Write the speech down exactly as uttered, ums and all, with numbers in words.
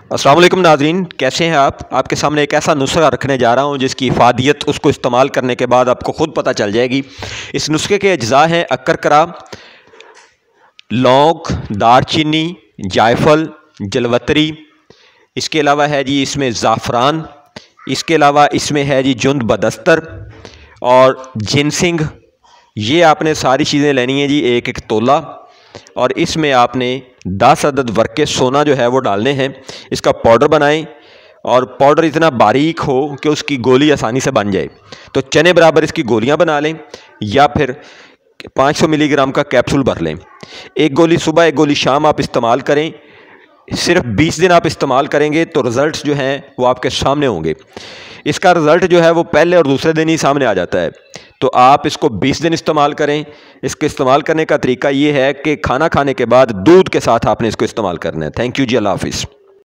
अस्सलाम वालेकुम नाज़रीन, कैसे हैं आप। आपके सामने एक ऐसा नुस्खा रखने जा रहा हूं जिसकी इफ़ादियत उसको इस्तेमाल करने के बाद आपको ख़ुद पता चल जाएगी। इस नुस्खे के अज्जा हैं अक्करकरा, लौंग, दारचीनी, जायफल, जलवतरी। इसके अलावा है जी इसमें ज़ाफ़रान। इसके अलावा इसमें है जी जुंद बदस्तर और जिनसिंग। ये आपने सारी चीज़ें लेनी है जी एक एक तोला, और इसमें आपने दस अदद वर्के सोना जो है वो डालने हैं। इसका पाउडर बनाएं और पाउडर इतना बारीक हो कि उसकी गोली आसानी से बन जाए। तो चने बराबर इसकी गोलियां बना लें या फिर पाँच सौ मिलीग्राम का कैप्सूल भर लें। एक गोली सुबह, एक गोली शाम आप इस्तेमाल करें। सिर्फ बीस दिन आप इस्तेमाल करेंगे तो रिज़ल्ट जो हैं वो आपके सामने होंगे। इसका रिज़ल्ट जो है वो पहले और दूसरे दिन ही सामने आ जाता है। तो आप इसको बीस दिन इस्तेमाल करें। इसके इस्तेमाल करने का तरीका ये है कि खाना खाने के बाद दूध के साथ आपने इसको इस्तेमाल करना है। थैंक यू जी, अल्लाह हाफिज़।